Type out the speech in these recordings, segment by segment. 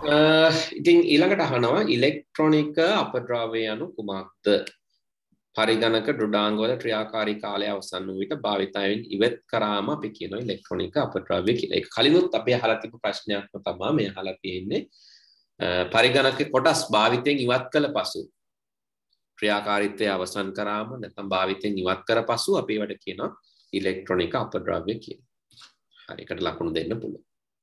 ඉතින් ඊළඟට අහනවා ඉලෙක්ට්‍රොනික අපද්‍රව්‍ය යනු කුමක්ද? පරිගණක දෘඩාංගවල ක්‍රියාකාරී කාලය අවසන් වූ විට භාවිතයෙන් ඉවත් කරාම අපි කියනවා ඉලෙක්ට්‍රොනික අපද්‍රව්‍ය කියලා. ඒක කලිනුත් අපි අහලා තිබු ප්‍රශ්නයක්ම තමයි මේ අහලා තියෙන්නේ. පරිගණක කොටස් භාවිතයෙන් ඉවත් කළ පසු ක්‍රියාකාරීත්වය අවසන් කරාම නැත්නම් භාවිතයෙන් ඉවත් කර පසු අපි ඒවට කියනවා ඉලෙක්ට්‍රොනික අපද්‍රව්‍ය කියලා. හරි, ඒකට ලකුණු දෙන්න පුළුවන්.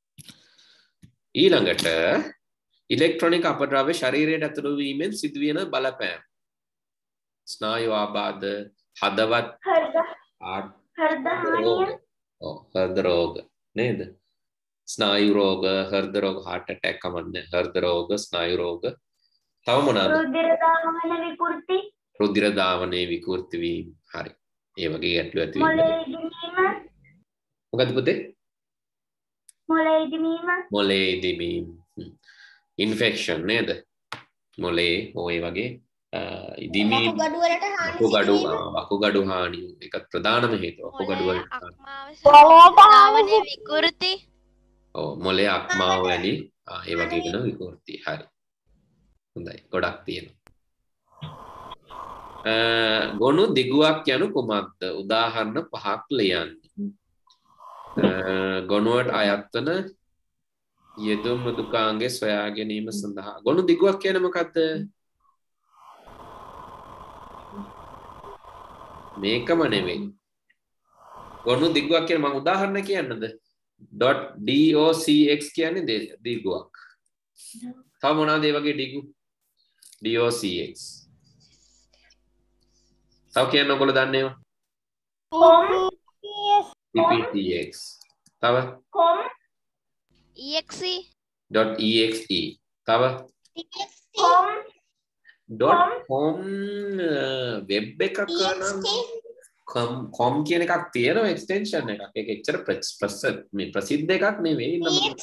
ඊළඟට ඉලෙක්ට්‍රොනික අපද්‍රව්‍ය ශරීරයට ඇතුළු වීමෙන් සිදුවෙන බලපෑම්. ස්නායු ආබාධ, හදවත් හෘද රෝග නේද? ස්නායු රෝග, හෘද රෝග, heart attack කමන්නේ, හෘද රෝග, ස්නායු රෝග. තව මොනවාද? රුධිර ධාවනයේ විකෘති වීම. හරි. ඒ වගේ ගැටලු ඇති වෙනවා. මොකද පුතේ? මොලේ ඉදීම. ඉන්ෆෙක්ෂන් නේද? මොලේ ඔය වගේ ඉදීමේ වකුගඩු හානිය ඒකත් ප්‍රධානම හේතුව. වකුගඩු වල ධාවනයේ විකෘති. ඔව්, මොලේ අක්මාව වැනි ඒ වගේ වෙන විකෘති. හරි. හොඳයි. ගොඩක් තියෙනවා. ගොනු දිගුවක් යනු කුමක්ද? උදාහරණ 5ක් ලියන්න. ගොනුවට අයත් වන යෙදුම් මෘදුකාංගයේ සොයා ගැනීම සඳහා ගොනු දිගුවක් කියන්නේ මොකද්ද? මේකම නෙවෙයි. ගොනු දිගුවක් කියන්නේ මම උදාහරණ කියන්නද? .docx කියන්නේ දිගුවක්. තව මොනවාද ඒ වගේ දිගු? docx. තව කියන්න ඔයගොල්ලෝ දන්නේ ඒවා? pptx. තව .exe. තව .com වෙබ් එකක නම් com කියන එකක් තියෙනවා එක්ස්ටෙන්ෂන් එකක්. ඒක එච්චර ප්‍රසිද්ධ එකක් නෙවෙයි.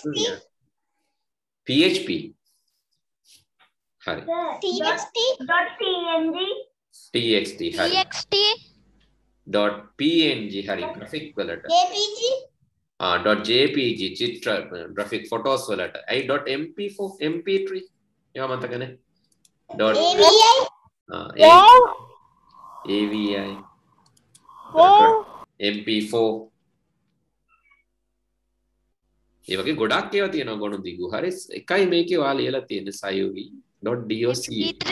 php. හරි. txt. හරි. .png. හරි. graphic වලට. .jpg චිත්‍ර graphic photos වලට. ඇයි .mp4 mp3 ඒවා මතකනේ. AVI mp4 ඒ වගේ ගොඩක් ඒවා තියෙනවා ගොනු දිගු. හරි. එකයි මේකේ ඔයාලා ලියලා තියෙන්නේ sayuri.doc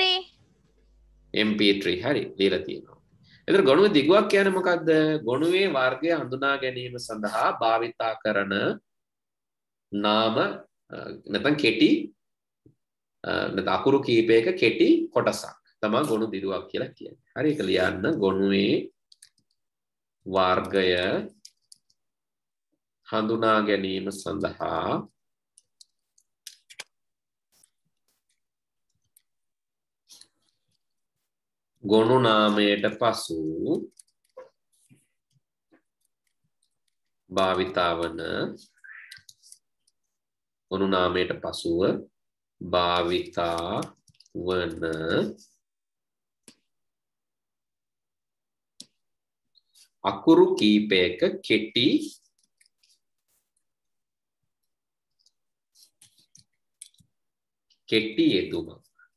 mp3. හරි. ලියලා තියෙනවා. එතකොට ගොනුවේ දිගුවක් කියන්නේ මොකද්ද? ගොනුවේ වර්ගය හඳුනා ගැනීම සඳහා භාවිතා කරන නාම නැත්නම් කෙටි නැත්නම් අකුරු කීපයක කෙටි කොටසක් තමයි ගොනු දිගුවක් කියලා කියන්නේ. හරි. ඒක ලියන්න. ගොනුවේ වර්ගය හඳුනා ගැනීම සඳහා ගොනු නාමයට පසු භාවිතා වන ගොනු නාමයට පසුව භාවිතා වන අකුරු කීපයක කෙටි යෙදුමක්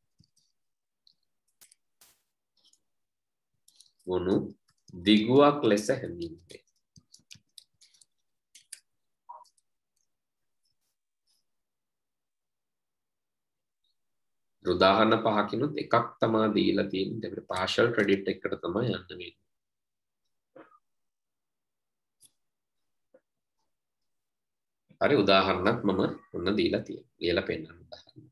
ගොනු දිගුවක් ලෙස හැඳින්වේ. උදාහරණ 5කිනුත් එකක් තමයි දීලා තියෙන්නේ. අපිට partial credit එකට තමයි යන්න වෙන්නේ. හරි. උදාහරණත් මම ඔන්න දීලා තියෙනවා. ලියලා පෙන්නන්න උදාහරණ.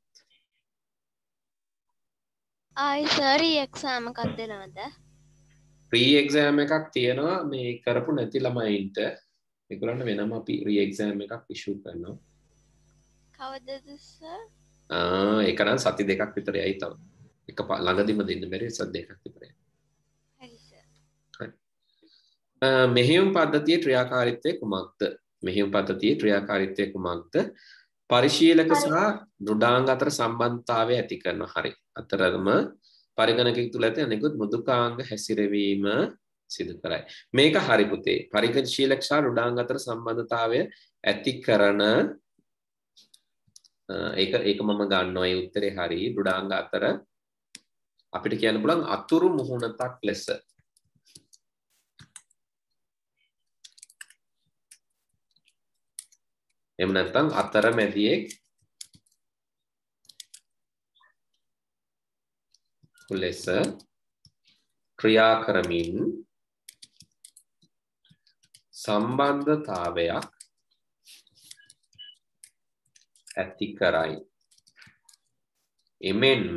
සර් එක්සෑම් එකක් දෙනවද? ප්‍රී එක්සෑම් එකක් තියෙනවා මේ කරපු නැති ළමයින්ට. ඒගොල්ලන්ට වෙනම අපි ප්‍රී එක්සෑම් එකක් ඉෂුව් කරනවා. කවදද සර්? ඒක නම් සති දෙකක් විතර යයි තව. එක ළඟදිම දෙන්න බැරි සති දෙකක් විතර යයි. හරි සර්. හරි. මෙහෙයුම් පද්ධතියේ ක්‍රියාකාරීත්වය කුමක්ද? මෙහෙයුම් පද්ධතියේ ක්‍රියාකාරීත්වය කුමක්ද? පරිශීලක සහ දෘඩාංග අතර සම්බන්ධතාවය ඇති කරනවා. හරි. අතරම පරිගණකයක් තුල ඇති අනෙකුත් මෘදුකාංග හැසිරවීම සිදු කරයි. මේක හරි පුතේ. පරිශීලක සහ දෘඩාංග අතර සම්බන්ධතාවය ඇති කරන ඒක මම ගන්නවා ඒ උත්තරේ හරි. දුඩාංග අතර අපිට කියන්න පුළුවන් අතුරු මුහුණතක් ලෙස. එහෙම නැත්නම් අතරමැදියෙක් ලෙස ක්‍රියා කරමින් සම්බන්ධතාවයක් ඇති කරයි. එමෙන්ම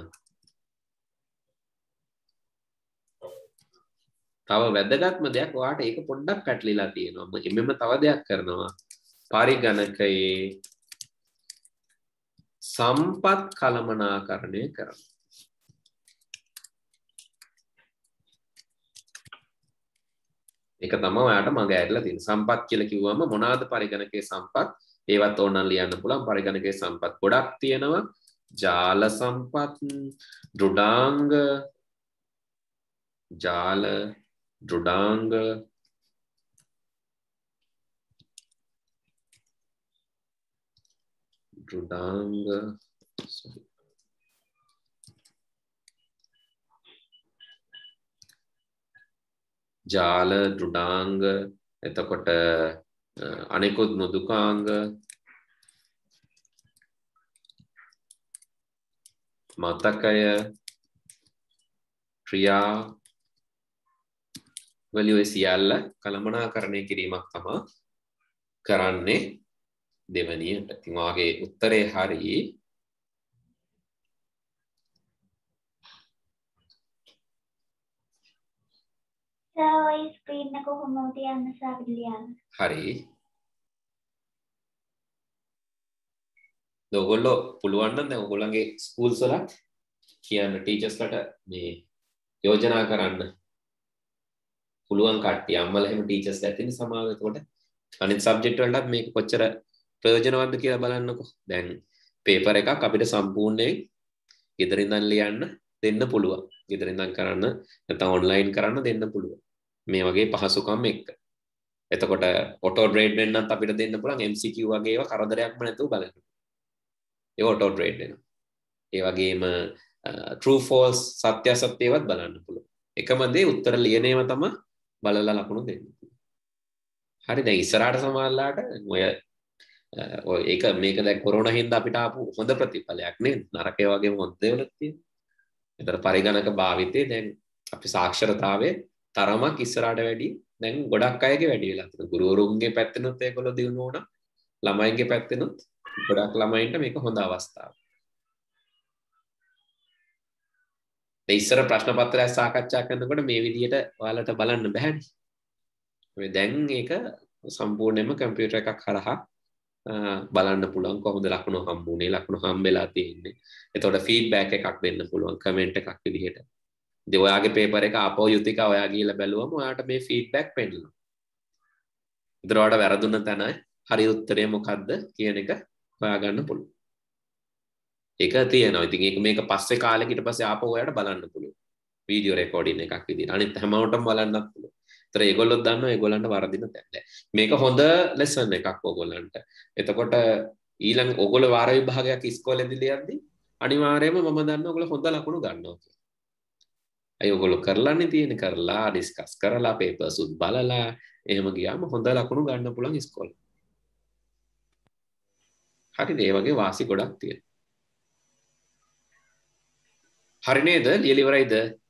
තව වැදගත්ම දෙයක් ඔයාට ඒක පොඩ්ඩක් පැටලිලා තියෙනවා. එමෙන්න තව දෙයක් කරනවා. පරිගණකයේ සම්පත් කළමනාකරණය කරනවා. ඒක තමයි ඔයාට මග ඇරලා තියෙන. සම්පත් කියලා කිව්වම මොනවාද පරිගණකයේ සම්පත්? ඒවත් ඕනනම් ලියන්න පුළුවන්. පරිගණකයේ සම්පත් ගොඩක් තියෙනවා. ජාල සම්පත්, දෘඩාංග, ජාල, දෘඩාංග, ජාල, දෘඩාංග, එතකොට අනෙකුත් මෘදුකාංග, මතකය, ක්‍රියා වලිය සියල්ල කළමනාකරණය කිරීමක් තමයි කරන්නේ දෙවැනියට. ඉතින් වාගේ උත්තරේ හරි. ඔය ස්ක්‍රීන් එක කොහොමද තියන්න සාකච්ඡා හරි. ඔයගොල්ලෝ පුළුවන් නම් දැන් ඔයගොල්ලන්ගේ ස්කූල්ස් වල කියන්න ටීචර්ස්ලට මේ යෝජනා කරන්න. පුළුවන් කට්ටිය අම්මලා එහෙම ටීචර්ස් ඇතින් සමාව. එතකොට අනිත් සබ්ජෙක්ට් වලටත් මේක කොච්චර ප්‍රයෝජනවත්ද කියලා බලන්නකෝ. දැන් පේපර් එකක් අපිට සම්පූර්ණයෙන් ගෙදර ඉඳන් ලියන්න දෙන්න පුළුවන්. ගෙදර ඉඳන් කරන්න නැත්නම් ඔන්ලයින් කරන්න දෙන්න පුළුවන්. මේ වගේ පහසුකම් එක්ක. එතකොට ඔටෝ ග්‍රේඩ් වෙන්නත් අපිට දෙන්න පුළුවන් MCQ වගේ ඒවා කරදරයක්ම නැතුව බලන්න. ඒ ඔටෝ ග්‍රේඩ් වෙනවා. ඒ වගේම true false සත්‍ය අසත්‍යවත් බලන්න පුළුවන්. එකම දේ උත්තර ලියන ඒවා තමයි බලලා ලකුණු දෙන්නේ. හරි දැන් ඉස්සරහට සමහරලාට ඔය ඒක මේක දැන් කොරෝනා හින්දා අපිට ආපු හොඳ ප්‍රතිඵලයක් නේද? නරකේ වගේම හොඳ දේවලුත් තියෙනවා. ඒතර පරිගණක භාවිතේ දැන් අපි සාක්ෂරතාවයේ තරමක් ඉස්සරහට වැඩි දැන් ගොඩක් අයගේ වැඩි වෙලා තියෙනවා. ගුරුවරුන්ගේ පැත්තෙනුත් ඒගොල්ලෝ දිනු වුණා. ළමයින්ගේ පැත්තෙනුත් ගොඩක් ළමයින්ට මේක හොඳ අවස්ථාවක්. ඉස්සර ප්‍රශ්න පත්‍රයක් සාකච්ඡා කරනකොට මේ විදිහට ඔයාලට බලන්න බැහැනේ. මේ දැන් ඒක සම්පූර්ණයෙන්ම කම්පියුටර් එකක් හරහා බලන්න පුළුවන් කොහොමද ලකුණු හම්බුනේ, ලකුණු හම්බෙලා තියෙන්නේ. එතකොට ෆීඩ්බැක් එකක් දෙන්න පුළුවන් කමෙන්ට් එකක් විදිහට. ඉතින් ඔයාගේ පේපර් එක ආපහු යුතිකා ඔයා ගිහලා බැලුවම ඔයාට මේ ෆීඩ්බැක් පෙන්නනවා. ඉතින් ඔයාට වැරදුන තැන හරි උත්තරේ මොකද්ද කියන එක හොයාගන්න පුළුවන්. ඒක තියෙනවා. ඉතින් ඒක මේක පස්සේ කාලෙක ඊට පස්සේ ආපහු ඔයාලට බලන්න පුළුවන්. වීඩියෝ රෙකෝඩින් එකක් විදිහට. අනිත් හැමෝටම බලන්නත් පුළුවන්. ඒතර ඒගොල්ලෝ දන්නවා ඒගොල්ලන්ට වරදින තැන. මේක හොඳ ලෙසන් එකක් ඕගොල්ලන්ට. එතකොට ඊළඟ ඕගොල්ලෝ වාර විභාගයක් ඉස්කෝලේදී ලියද්දී අනිවාර්යයෙන්ම මම දන්නවා ඕගොල්ලෝ හොඳ ලකුණු ගන්නවා කියලා. අය ඕගොල්ලෝ කරලානේ තියෙන්නේ කරලා ඩිස්කස් කරලා පේපර්ස් උත් බලලා එහෙම ගියාම හොඳ ලකුණු ගන්න පුළුවන් ඉස්කෝලේ. හරිද? ඒ වගේ වාසි ගොඩක් තියෙනවා. හරි නේද? ලියලා ඉවරයිද?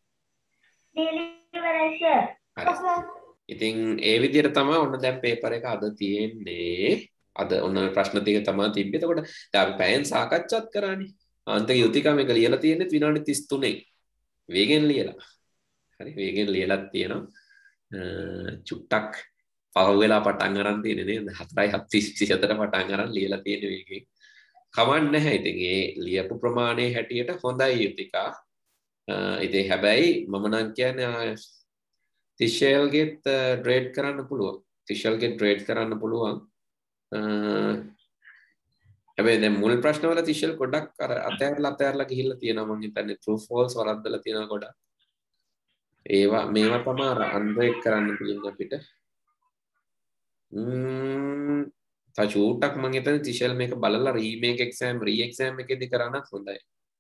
ඉතින් ඒ විදිහට තමයි ඔන්න දැන් පේපර් එක අද තියෙන්නේ. අද ඔන්න ප්‍රශ්න ටික තමයි තිබ්බේ. එතකොට දැන් අපි පැයෙන් සාකච්ඡාත් කරානේ. අන්තිම යුතිකා මේක ලියලා තියෙන්නේ විනාඩි 33. වේගෙන් ලියලා. හරි වේගෙන් ලියලා තියෙනවා. චුට්ටක් පහු වෙලා පටන් අරන් තියෙන්නේ නේද? 4:27 පටන් අරන් ලියලා තියෙන වේගෙන්. කමක් නැහැ. ඉතින් ඒ ලියපු ප්‍රමාණයේ හැටියට හොඳයි යුතිකා. ඉතින් හැබැයි මම නම් කියන්නේ තිෂෙල්ගෙත් ඩ්‍රේඩ් කරන්න පුළුවන්. තිෂෙල්ගෙත් ඩ්‍රේඩ් කරන්න පුළුවන්. හැබැයි දැන් මුල් ප්‍රශ්නවල තිෂෙල් ගොඩක් අර අතෑරලා ගිහිල්ලා තියෙනවා මම හිතන්නේ true false වරද්දලා තියෙනවා ගොඩක්. මේවා තමයි අන්බ්‍රේක් කරන්න පුළුවන් අපිට. තා චූට්ටක් මං හිතන්නේ තිෂල් මේක බලලා රීමේක් එක්සෑම් රීඑක්සෑම් එකේදී කරන්නත් හොඳයි.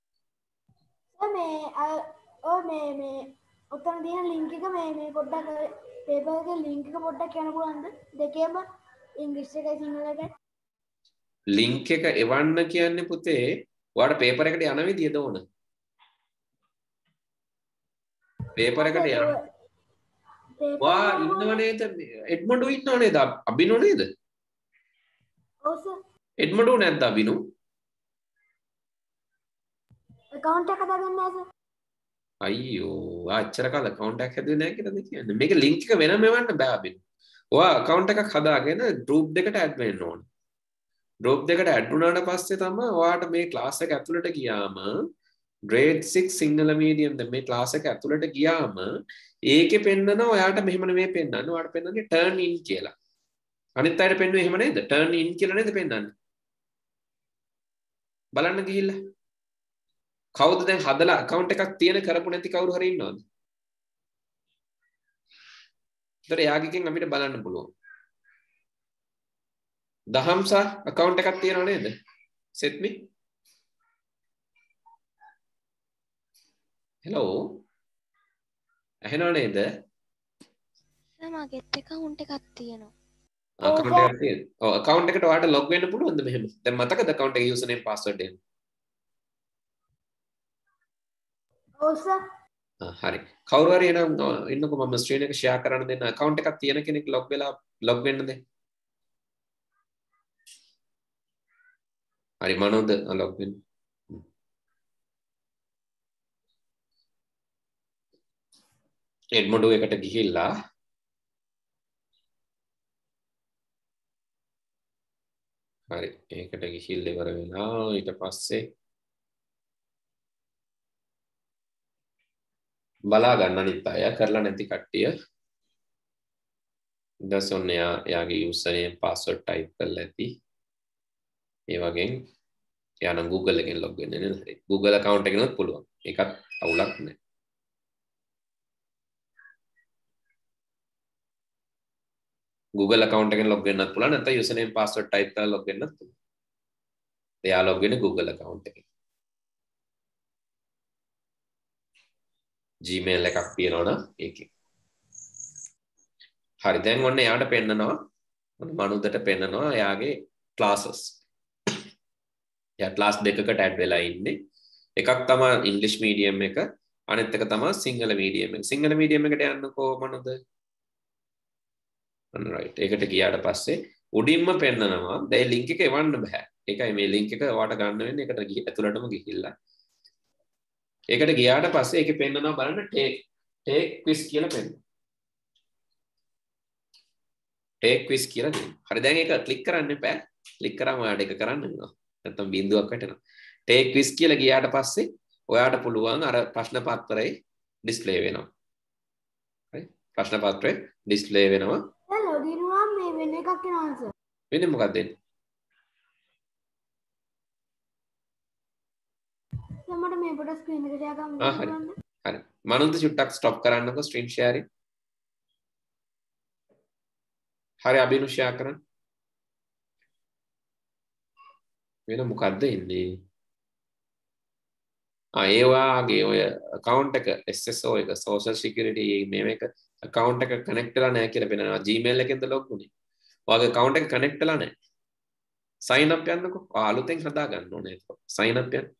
මේ උත්තර තියෙන ලින්ක් එක මේ පොඩ්ඩක් පේපර් එකේ ලින්ක් එක පොඩ්ඩක් කියන්න පුළුවන්ද? දෙකේම ඉංග්‍රීසි එකයි සිංහල එකයි. ලින්ක් එක එවන්න කියන්නේ පුතේ ඔයාලට පේපර් එකට යන විදියද ඕන? පේපර් එකට යන්න. වා ඉන්නව නේද? එඩ්මන්ඩ් ඉන්නව නේද? අබිනෝ නේද? ඔව් සර්. එඩ්මන්ඩ් නැද්ද අබිනෝ? account එක හදාගන්න නැහැ සර්. අයියෝ අච්චර කාල account එකක් හැදුවේ නැහැ කියලාද කියන්නේ. මේක link එක වෙනම එවන්න බෑ අබිනෝ. ඔයා account එකක් හදාගෙන group දෙකට add වෙන්න ඕන. group දෙකට add වුණාට පස්සේ තමයි ඔයාට මේ class එක ඇතුළට ගියාම grade 6 සිංහල medium මේ class එක ඇතුළට ගියාම ඒකේ පෙන්නනවා ඔයාට මෙහෙම නෙමෙයි පෙන්නන්නේ. ඔයාට පෙන්නන්නේ turn in කියලා. අනිත් අයට පෙන්නුවේ එහෙම නේද? turn in කියලා නේද පෙන්නන්නේ? බලන්න ගිහිල්ලා. කවුද දැන් හදලා account එකක් තියෙන කරපු නැති කවුරු හරි ඉන්නවද? ඒතර යාගිකෙන් අපිට බලන්න පුළුවන්. දහම්සා account එකක් තියෙනව නේද? සෙත්මි? hello. ඇහෙනව නේද? මගෙත් account එකක් තියෙනවා. account එකක් තියෙනවා. ඔව් account එකට ඔයාලට log වෙන්න පුළුවන්ද මෙහෙම? දැන් මතකද account එකේ username password එක? ඔව් සර්. හරි. කවුරු හරි එනම් ඉන්නකො මම ස්ක්‍රීන් එක ෂෙයා කරන්න දෙන්න. account එකක් තියෙන කෙනෙක් log වෙන්න දෙන්න. හරි මනෝද log වෙන්න. එඩ්මොඩු එකට ගිහිල්ලා හරි ඒකට ගිහිල්ලා ඉවර වෙලා ඊට පස්සේ බලා ගන්න අනිත් අය කරලා නැති කට්ටිය ඊට එයාගේ username password type කරලා ඇති ඒ වගේ එයානම් Google එකෙන් log වෙන්න නේද හරි Google account එකෙනුත් පුළුවන් ඒකත් අවුලක් නැහැ Google account එකෙන් log වෙන්නත් පුළුවන් නැත්නම් username password type කරලා log වෙන්නත් පුළුවන් එයා log වෙන්නේ Google account එකෙන් Gmail එකක් තියෙනවනම් ඒකේ. හරි දැන් ඔන්න එයාට පෙන්නනවා මනුද්දට පෙන්නනවා එයාගේ classes. එයා class දෙකකට add වෙලා ඉන්නේ. එකක් තමයි English medium එක අනිත් එක තමයි සිංහල medium එක. සිංහල medium එකට යන්නකෝ මනුද්ද. right. ඒකට ගියාට පස්සේ උඩින්ම පෙන්නනවා දැන් link එක එවන්න බෑ. ඒකයි මේ link එක ඔයාට ගන්න වෙන්නේ ඒකට ඇතුළටම ගිහිල්ලා. ඒකට ගියාට පස්සේ ඒකේ පෙන්නනවා බලන්න take quiz කියලා පෙන්නනවා. take quiz කියලා දෙනවා. හරි දැන් ඒක ක්ලික් කරන්න එපා. ක්ලික් කරාම ඔයාට ඒක කරන්න වෙනවා. නැත්තම් බිඳුවක් වැටෙනවා. take quiz කියලා ගියාට පස්සේ ඔයාට පුළුවන් අර ප්‍රශ්න පත්‍රය ඩිස්ප්ලේ වෙනවා. හරි ප්‍රශ්න පත්‍රය ඩිස්ප්ලේ වෙනවා. දැන් ලොගින් වුණාම මේ වෙන එකක් එනවා සර්. වෙන්නේ මොකක්ද එන්නේ? මට මේ පොඩ ස්ක්‍රීන් එක ෂෙයා කරන්න හරි. පුළුවන්ද? හරි. මනුන්ද චුට්ටක් ස්ටොප් කරන්නකෝ ස්ක්‍රීන් ෂෙයාරින්. හරි අබිනු ෂෙයා කරන්න. වෙන මොකද්ද එන්නේ? ඒ වාගේ ඔය account එක SSO එක social security මේක account එක connect වෙලා නැහැ කියලා පෙන්නනවා. Gmail එකෙන්ද log වුනේ. ඔයාගේ account එක connect වෙලා නැහැ. sign up යන්නකෝ. ඔයා අලුතෙන් හදා ගන්න ඕනේ ඒක. sign up යන්න.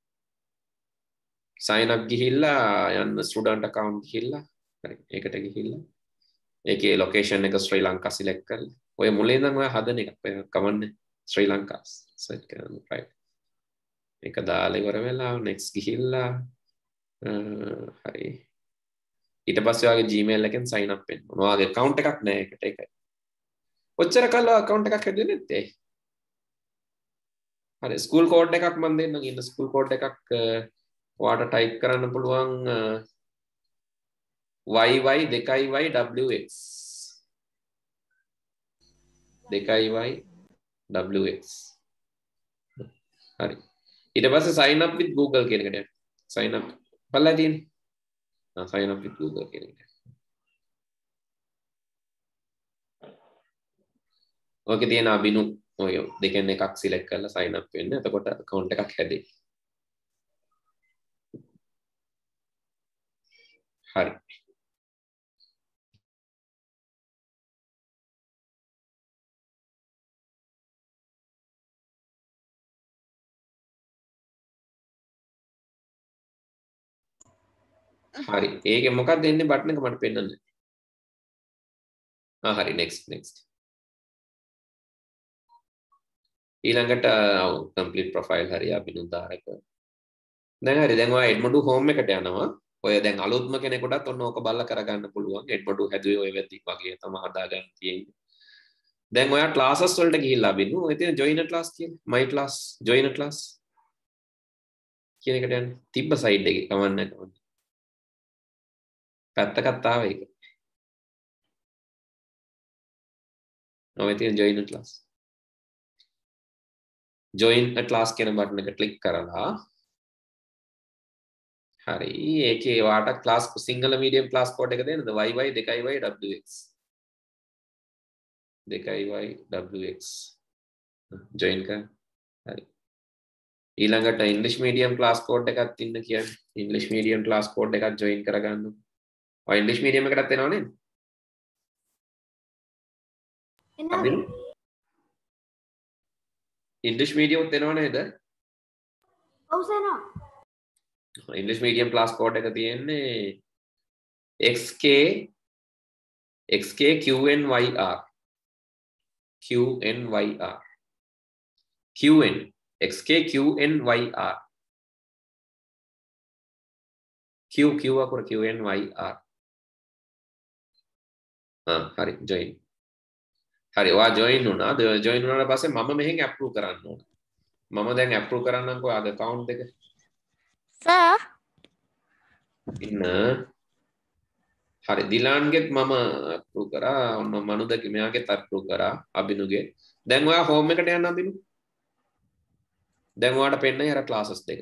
sign up ගිහිල්ලා යන්න student account ගිහිල්ලා හරි ඒකට ගිහිල්ලා ඒකේ location එක ශ්‍රී ලංකා select කරලා ඔය මුලින් ඉඳන් ඔය හදන එක කමන්නේ ශ්‍රී ලංකා select කරන්න right ඒක දාලා ඉවර වෙලා next ගිහිල්ලා හරි ඊට පස්සේ ඔයාගේ Gmail එකෙන් sign up වෙන්න ඕන. ඔයාගේ account එකක් නැහැ ඒකට ඒකයි. ඔච්චර කල්ලා account එකක් හැදුවේ නැත්තේ. හරි school code එකක් මම දෙන්නම් ඉන්න school code එකක් ඔයාට type කරන්න පුළුවන් YY2YWX 2YWX හරි ඊට පස්සේ sign up with Google කියන එකට sign up බලලා තියෙන්නේ sign up with Google කියන එකට ඔකේ තියෙන අබිනු ඔය දෙකෙන් එකක් සිලෙක්ට් කරලා sign up වෙන්න. එතකොට account එකක් හැදෙයි. හරි. හරි. ඒකේ මොකක්ද එන්නේ බටන් එක මට පෙන්නන්න. හරි next. ඊළඟට complete profile හරි අභිනුදාරක. දැන් හරි දැන් ඔය Edmodo home එකට යනවා. ඔය දැන් අලුත්ම කෙනෙකුටත් ඔන්න ඕක බලලා කරගන්න පුළුවන්. Edmodo හැදුවේ ඔය වෙද්දි වගේ තමයි හදාගන්න තියෙන්නේ. දැන් ඔයා classes වලට ගිහිල්ලා අභිනු ඔය තියෙන join a class කියන my class join a class කියන එකට යන්න. තිබ්බ side එකේ කමන්න නැහැ. පැත්තකට ආව ඒක. ඔය තියෙන join a class. join a class කියන බටන් එක ක්ලික් කරලා හරි ඒකේ වාට class Sinhala medium class code එක දෙන්නද yy 2y wx 2y wx join කරන්න හරි ඊළඟට ඉංග්‍රීසි මීඩියම් ක්ලාස් කෝඩ් එකක් තින්න කියන්නේ ඉංග්‍රීසි මීඩියම් ක්ලාස් කෝඩ් එකක් join කරගන්න ඔය ඉංග්‍රීසි මීඩියම් එකටත් එනව නේද එනවා ඉංග්‍රීසි මීඩියම් උත් එනව නේද ඔව් සේනවා English medium class code එක තියෙන්නේ xk qnyr qn xk qnyr q අකුර qnyr හරි join හරි ඔයා join වුණා join වුණාට පස්සේ මම මෙහෙන් approve කරන්න ඕන මම දැන් approve කරන්නම්කෝ ආගේ account එක සර් ඉන්න හරි දිලාන්ගෙත් මම අප්‍රූව් කරා ඔන්න මනුදක මෙයාගෙත් අප්‍රූව් කරා අබිනුගේ දැන් ඔයා හෝම් එකට යන්න අබිනු දැන් ඔයාට පෙන්නයි අර ක්ලාසස් දෙක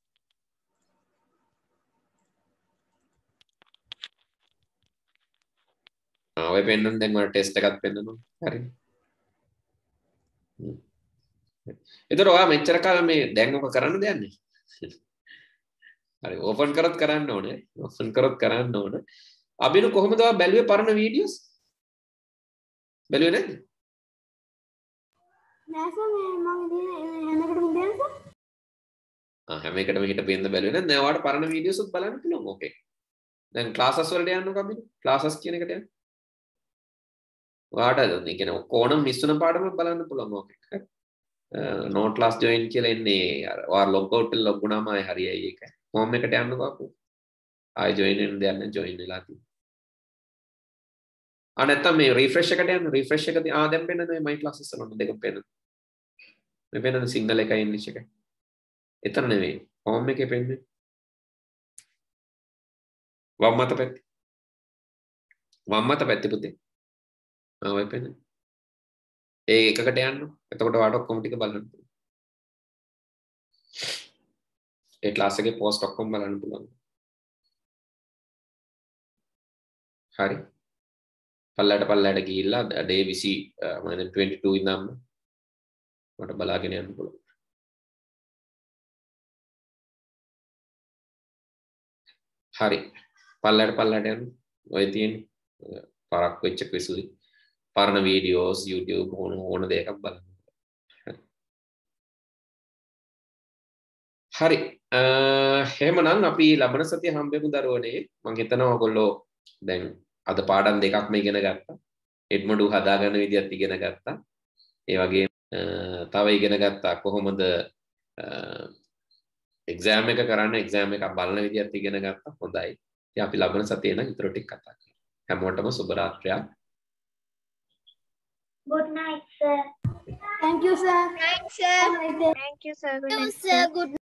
ඔය පෙන්නන දැන් ඔයාට ටෙස්ට් එකක් පෙන්නනවා හරි ඒතර ඔයා මෙච්චර කාල මේ දැන් ඔක කරන්න දෙන්නේ හරි ඕපන් කරත් කරන්න ඕනේ ඕපන් කරත් කරන්න ඕනේ අබිනු කොහොමද ඔයා බැලුවේ පරණ වීඩියෝස් බැලුවේ නැද්ද නෑ සර් මේ මම ඉතින් හැමකටම ඉඳන් සර් හැම එකටම හිටපෙන්න බැලුවේ නැද්ද නෑ ඔයාට පරණ වීඩියෝස් උත් බලන්න පුළුවන් ඕකේ දැන් ක්ලාසස් වලට යන්නකෝ අබිනු ක්ලාසස් කියන එකට යන්න ඔයාට ඒ කියන්නේ ඕනම මිස් වෙන පාඩම බලන්න පුළුවන් ඕකේ හරි නෝට් ක්ලාස් ජොයින් කියලා එන්නේ අර ඔයා ලොග් අවුට් එක ලොග් වුණාම ආයි හරියයි ඒක හෝම් එකට යන්නකෝ අපෝ ආයි ජොයින් වෙන්න දෙයක් නැහැ ජොයින් වෙලා තියෙනවා නැත්තම් මේ රිෆ්‍රෙෂ් එකට යන්න රිෆ්‍රෙෂ් එක දැන් පෙන්නන මේ ක්ලාසස් වල දෙකම පෙන්නන මේ පෙන්නන සිංගල් එකයි ඉංග්‍රීසි එකයි එතන නෙවෙයි හෝම් එකේ පෙන්නේ වම් මත පැත්තේ පුතේ ඔය පෙන්නේ ඒ එකකට යන්න එතකොට ඔයාට ඔක්කොම ටික බලන්න පුළුවන් ඒ ක්ලාස් එකේ පෝස්ට් ඔක්කොම බලන්න පුළුවන් හරි පල්ලයට ගිහිල්ලා day 22 ඉඳන්ම මට බලාගෙන යන්න පුළුවන් හරි පල්ලයට යන්න ඔය තියෙන පරක් වෙච්ච ක්විස්ලි පරණ වීඩියෝස් YouTube ඕන දෙයක් බලන්න හරි එහෙමනම් අපි ලබන සතිය හම්බෙමු දරුවනේ මම හිතනවා ඔයගොල්ලෝ දැන් අද පාඩම් දෙකක්ම ඉගෙන ගත්තා එඩ්මොඩු හදාගන්න විදිහත් ඉගෙන ගත්තා ඒ වගේම තව ඉගෙන ගත්තා කොහොමද එක්සෑම් එක කරන්න එක්සෑම් එකක් බලන විදිහත් ඉගෙන ගත්තා හොඳයි ඉතින් අපි ලබන සතියේ නම් ඊටු ටික කතා කරමු හැමෝටම සුබ රාත්‍රියක් Good night, sir. thank you sir Thanks, sir. Have a nice day. Thank you, sir. Good Good night, sir. Good